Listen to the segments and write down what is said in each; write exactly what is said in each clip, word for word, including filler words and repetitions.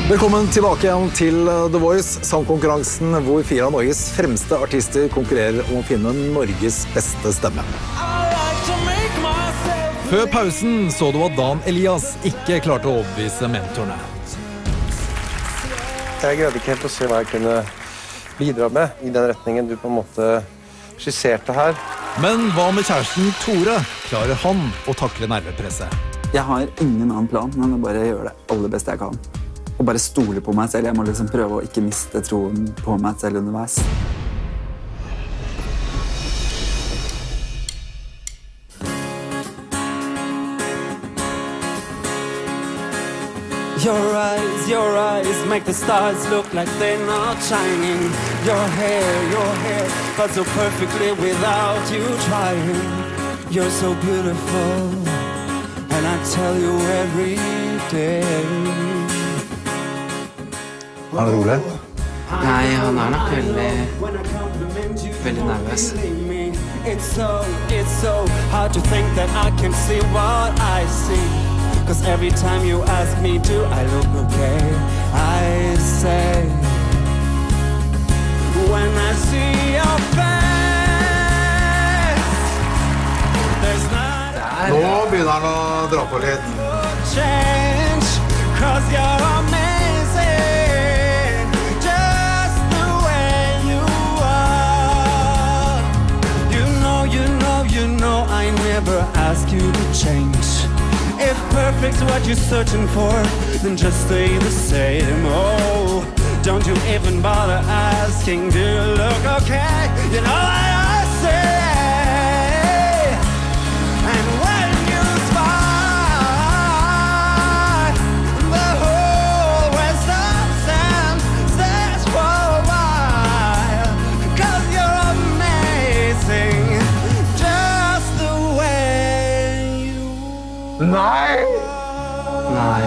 Velkommen tilbake igjen til The Voice, sangkonkurransen hvor fire av Norges fremste artister konkurrerer om å finne Norges beste stemme. Før pausen så du at Dan Elias ikke klarte å overbevise mentorene. Jeg greide ikke helt å se hva jeg kunne bidra med i den retningen du på en måte skisserte her. Men hva med kjæresten Tore? Klarer han å takle nervepresset? Jeg har ingen annen plan enn å bare gjøre det aller beste jeg kan. Og bare stole på meg selv. Jeg må liksom prøve å ikke miste troen på meg selv underveis. Your eyes, your eyes make the stars look like they're not shining. Your hair, your hair felt so perfectly without you trying. You're so beautiful, and I tell you every day. Er det rolig? Nei, han er nok veldig, veldig nervøs. It's so, it's so hard to think that I can see what I see. Cause every time you ask me, do I look okay? I say, when I see your face, there's not Nå begynner han å dra på litt. change. Cause you're amazing. I never ask you to change. If perfect's what you're searching for, then just stay the same. Oh, don't you even bother asking, do you look okay? You know what I say. And when you smile, the whole world stops and stares for a while. Cause you're amazing. Nei! Nei.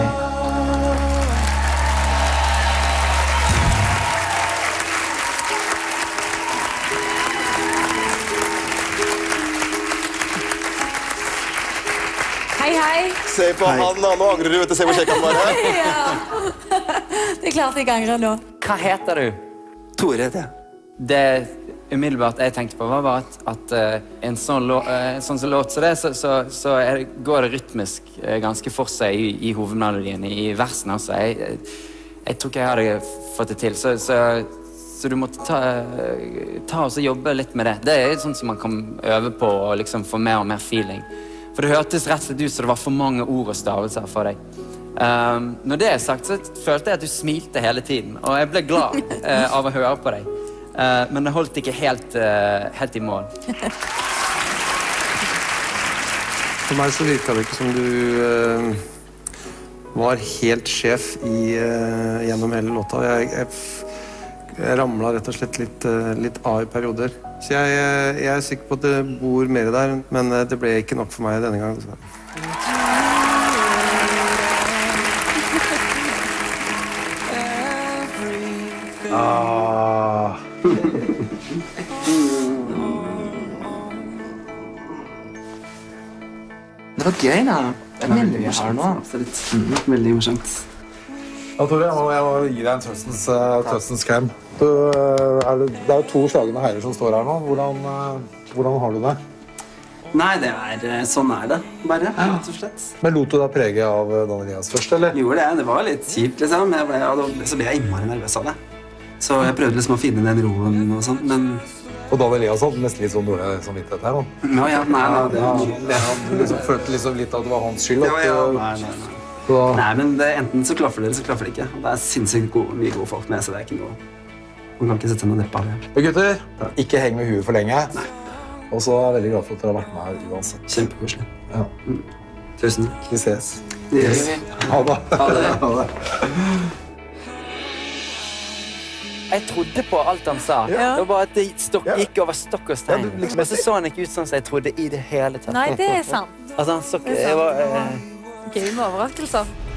Hei, hei. Se på han, nå angrer du, vet du, se hvor kjekk han var her. Ja. Det er klart jeg angrer nå. Hva heter du? Tore heter jeg. Det umiddelbart jeg tenkte på var bare at, at uh, en sånn, lå, uh, sånn som låt så det, så, så, så er, går det rytmisk uh, ganske for seg i, i hovedmelodien, i versen også. Jeg, jeg, jeg tror ikke jeg hadde fått det til, så, så, så du måtte ta, uh, ta og jobbe litt med det. Det er sånn som man kan øve på og liksom få mer og mer feeling. For det hørtes rett og slett ut så det var for mange ord og stavelser for deg. Um, når det er sagt, så følte jeg at du smilte hele tiden, og jeg ble glad uh, av å høre på deg. Uh, men det holdt ikke helt, uh, helt i mål. For meg så virket det ikke som du uh, var helt sjef i, uh, gjennom hele låta. Jeg, jeg, jeg ramlet rett og slett litt, uh, litt av i perioder. Så jeg, jeg er sikker på at det bor mer der, men uh, det ble ikke nok for meg denne gangen. Så. Ah. Det var gøy, da. Det er veldig her nå. Absolutt. Veldig morsomt. Ja, Tore, jeg må, jeg må gi deg en trøstens, uh, trøstens krem. Du, uh, er det, det er jo to slagende heier som står her nå. Hvordan, uh, hvordan har du det? Nei, det er, sånn er det, bare, rett og slett. Men lot du deg prege av Dan Elias først, eller? Gjorde det, det var litt kjipt, liksom. Jeg ble, ja, så ble jeg innmari nervøs av det. Så jeg prøvde liksom å finne den roen og sånn, men... Og Dan Elias hadde nesten litt sånn dårlig samvittighet her, da. Ja, ja, nei, nei, det... Ja, det han liksom følte liksom litt at det var hans skyld. Ja, ja, nei, nei, nei. Så... Nei, men det, enten så klaffer det, eller så klaffer det ikke. Det er sinnssykt gode, mye gode folk med, så det er ikke noe... Man kan ikke sette noe depp av det. Og gutter, ikke heng med huet for lenge. Nei. Og så er jeg veldig glad for at dere har vært med her uansett. Kjempekoselig. Ja. Mm. Tusen takk. Vi ses. Yes. Ha det. Ha det. Ha det. Jeg trodde på alt han sa. Ja. Det var bare at det stokk, Ja. gikk over stokk og stein. Ja, du liksom- Men så så han ikke ut sånn som jeg trodde i det hele tatt. Nei, det er sant. Altså, han så, Det er jeg var, sant. eh, Gøy med overraskelser.